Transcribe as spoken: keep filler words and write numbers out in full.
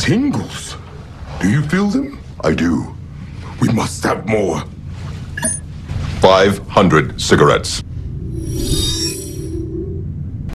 Singles? Do you feel them? I do. We must have more. five hundred cigarettes.